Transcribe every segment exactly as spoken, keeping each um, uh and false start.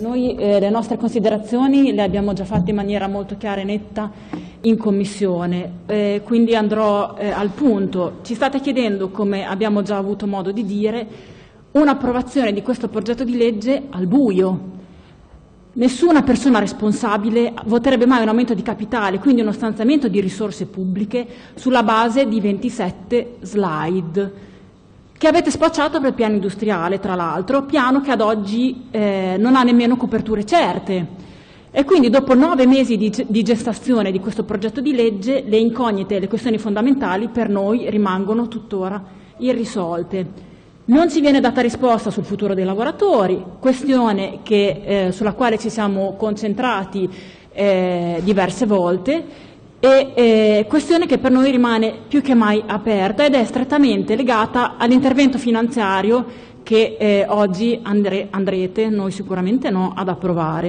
noi eh, le nostre considerazioni le abbiamo già fatte in maniera molto chiara e netta in Commissione, eh, quindi andrò eh, al punto. Ci state chiedendo, come abbiamo già avuto modo di dire, un'approvazione di questo progetto di legge al buio. Nessuna persona responsabile voterebbe mai un aumento di capitale, quindi uno stanziamento di risorse pubbliche, sulla base di ventisette slide che avete spacciato per piano industriale, tra l'altro, piano che ad oggi eh, non ha nemmeno coperture certe. E quindi dopo nove mesi di, di gestazione di questo progetto di legge, le incognite e le questioni fondamentali per noi rimangono tuttora irrisolte. Non ci viene data risposta sul futuro dei lavoratori, questione che, eh, sulla quale ci siamo concentrati eh, diverse volte, e eh, questione che per noi rimane più che mai aperta ed è strettamente legata all'intervento finanziario che eh, oggi andre, andrete, noi sicuramente no, ad approvare.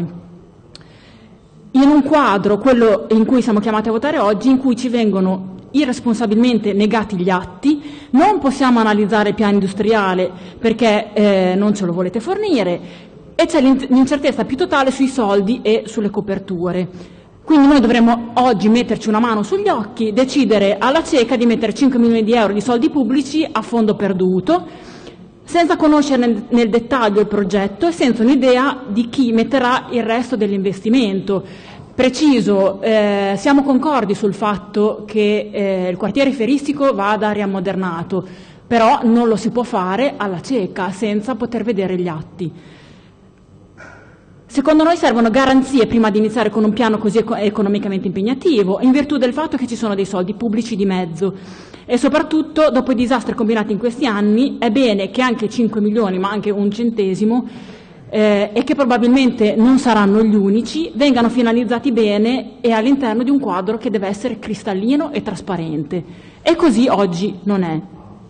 In un quadro, quello in cui siamo chiamati a votare oggi, in cui ci vengono irresponsabilmente negati gli atti, non possiamo analizzare il piano industriale perché eh, non ce lo volete fornire e c'è l'incertezza più totale sui soldi e sulle coperture. Quindi noi dovremmo oggi metterci una mano sugli occhi, decidere alla cieca di mettere cinque milioni di euro di soldi pubblici a fondo perduto, senza conoscere nel, nel dettaglio il progetto e senza un'idea di chi metterà il resto dell'investimento. Preciso, eh, siamo concordi sul fatto che eh, il quartiere fieristico vada riammodernato, però non lo si può fare alla cieca, senza poter vedere gli atti. Secondo noi servono garanzie prima di iniziare con un piano così eco- economicamente impegnativo, in virtù del fatto che ci sono dei soldi pubblici di mezzo. E soprattutto, dopo i disastri combinati in questi anni, è bene che anche cinque milioni, ma anche un centesimo, Eh, e che probabilmente non saranno gli unici, vengano finalizzati bene e all'interno di un quadro che deve essere cristallino e trasparente. E così oggi non è.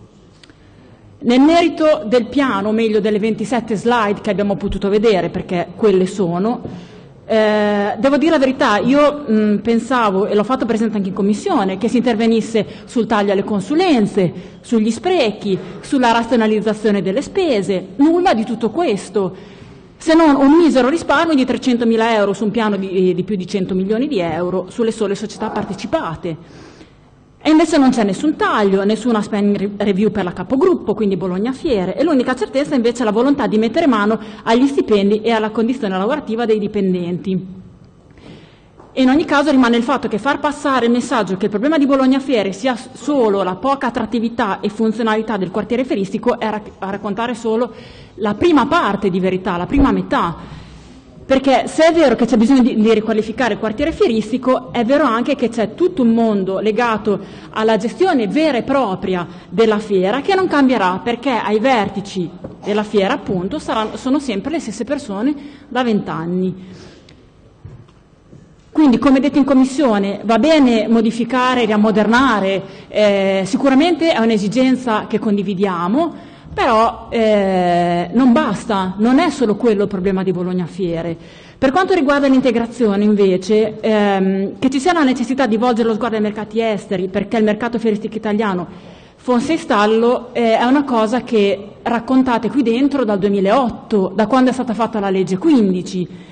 Nel merito del piano, o meglio delle ventisette slide che abbiamo potuto vedere, perché quelle sono, eh, devo dire la verità, io mh, pensavo, e l'ho fatto presente anche in Commissione, che si intervenisse sul taglio alle consulenze, sugli sprechi, sulla razionalizzazione delle spese, nulla di tutto questo, se non un misero risparmio di trecentomila euro su un piano di, di più di cento milioni di euro sulle sole società partecipate. E invece non c'è nessun taglio, nessuna spending review per la capogruppo, quindi Bologna Fiere, e l'unica certezza invece è la volontà di mettere mano agli stipendi e alla condizione lavorativa dei dipendenti. E in ogni caso rimane il fatto che far passare il messaggio che il problema di Bologna Fiere sia solo la poca attrattività e funzionalità del quartiere fieristico è a raccontare solo la prima parte di verità, la prima metà. Perché se è vero che c'è bisogno di, di riqualificare il quartiere fieristico, è vero anche che c'è tutto un mondo legato alla gestione vera e propria della fiera che non cambierà, perché ai vertici della fiera appunto saranno, sono sempre le stesse persone da vent'anni. Quindi, come detto in Commissione, va bene modificare, riammodernare, eh, sicuramente è un'esigenza che condividiamo, però eh, non basta, non è solo quello il problema di Bologna Fiere. Per quanto riguarda l'integrazione, invece, ehm, che ci sia la necessità di volgere lo sguardo ai mercati esteri, perché il mercato fieristico italiano fosse in stallo, eh, è una cosa che raccontate qui dentro dal duemilaotto, da quando è stata fatta la legge quindici.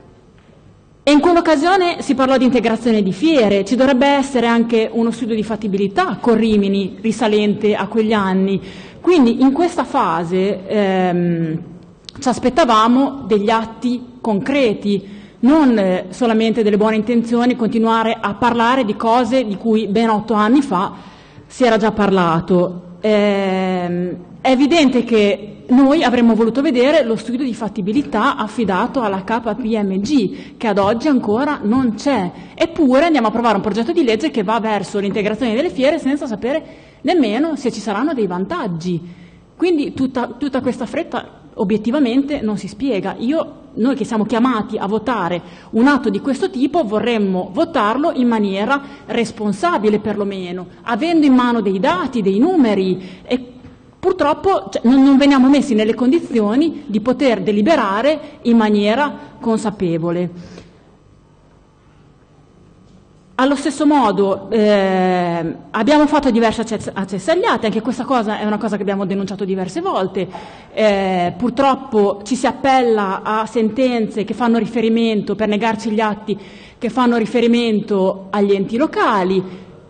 E in quell'occasione si parlò di integrazione di fiere, ci dovrebbe essere anche uno studio di fattibilità con Rimini risalente a quegli anni. Quindi in questa fase ehm, ci aspettavamo degli atti concreti, non eh, solamente delle buone intenzioni, continuare a parlare di cose di cui ben otto anni fa si era già parlato. Ehm, è evidente che noi avremmo voluto vedere lo studio di fattibilità affidato alla K P M G, che ad oggi ancora non c'è. Eppure andiamo a approvare un progetto di legge che va verso l'integrazione delle fiere senza sapere nemmeno se ci saranno dei vantaggi. Quindi tutta, tutta questa fretta obiettivamente non si spiega. Io, noi che siamo chiamati a votare un atto di questo tipo vorremmo votarlo in maniera responsabile perlomeno, avendo in mano dei dati, dei numeri, e purtroppo cioè, non, non veniamo messi nelle condizioni di poter deliberare in maniera consapevole. Allo stesso modo eh, abbiamo fatto diversi accessi agli atti, anche questa cosa è una cosa che abbiamo denunciato diverse volte, eh, purtroppo ci si appella a sentenze che fanno riferimento, per negarci gli atti, che fanno riferimento agli enti locali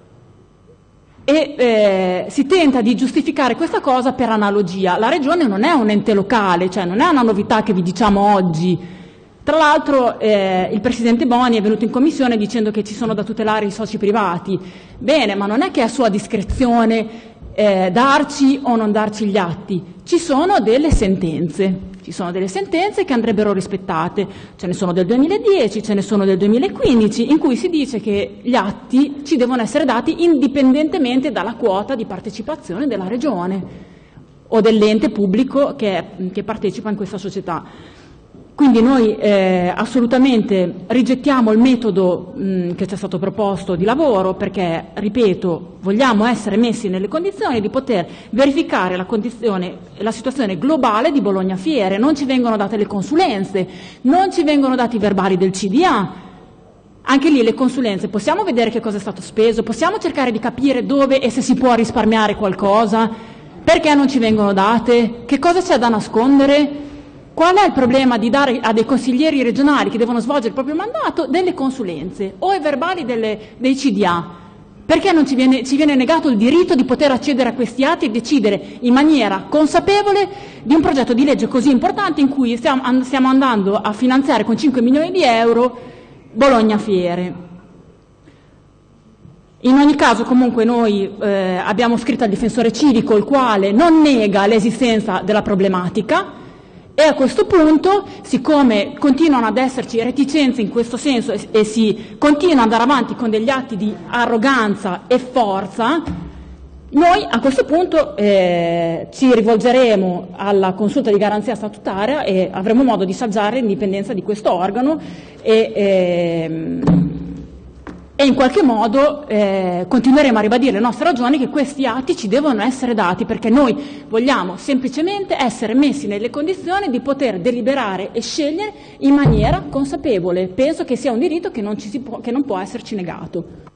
e eh, si tenta di giustificare questa cosa per analogia. La Regione non è un ente locale, cioè non è una novità che vi diciamo oggi. Tra l'altro eh, il Presidente Boni è venuto in Commissione dicendo che ci sono da tutelare i soci privati. Bene, ma non è che è a sua discrezione eh, darci o non darci gli atti. Ci sono delle sentenze, ci sono delle sentenze che andrebbero rispettate. Ce ne sono del duemiladieci, ce ne sono del duemilaquindici, in cui si dice che gli atti ci devono essere dati indipendentemente dalla quota di partecipazione della Regione o dell'ente pubblico che, che partecipa in questa società. Quindi noi eh, assolutamente rigettiamo il metodo mh, che ci è stato proposto di lavoro perché, ripeto, vogliamo essere messi nelle condizioni di poter verificare la, condizione, la situazione globale di Bologna Fiere. Non ci vengono date le consulenze, non ci vengono dati i verbali del C D A. Anche lì le consulenze, possiamo vedere che cosa è stato speso, possiamo cercare di capire dove e se si può risparmiare qualcosa, perché non ci vengono date, che cosa c'è da nascondere. Qual è il problema di dare a dei consiglieri regionali che devono svolgere il proprio mandato delle consulenze o i verbali delle, dei C D A? Perché non ci viene, ci viene negato il diritto di poter accedere a questi atti e decidere in maniera consapevole di un progetto di legge così importante in cui stiamo, stiamo andando a finanziare con cinque milioni di euro Bologna Fiere? In ogni caso comunque noi eh, abbiamo scritto al difensore civico il quale non nega l'esistenza della problematica. E a questo punto, siccome continuano ad esserci reticenze in questo senso e, e si continua ad andare avanti con degli atti di arroganza e forza, noi a questo punto eh, ci rivolgeremo alla consulta di garanzia statutaria e avremo modo di saggiare l'indipendenza di questo organo e, e, e in qualche modo eh, continueremo a ribadire le nostre ragioni che questi atti ci devono essere dati perché noi vogliamo semplicemente essere messi nelle condizioni di poter deliberare e scegliere in maniera consapevole. Penso che sia un diritto che non, ci si può, che non può esserci negato.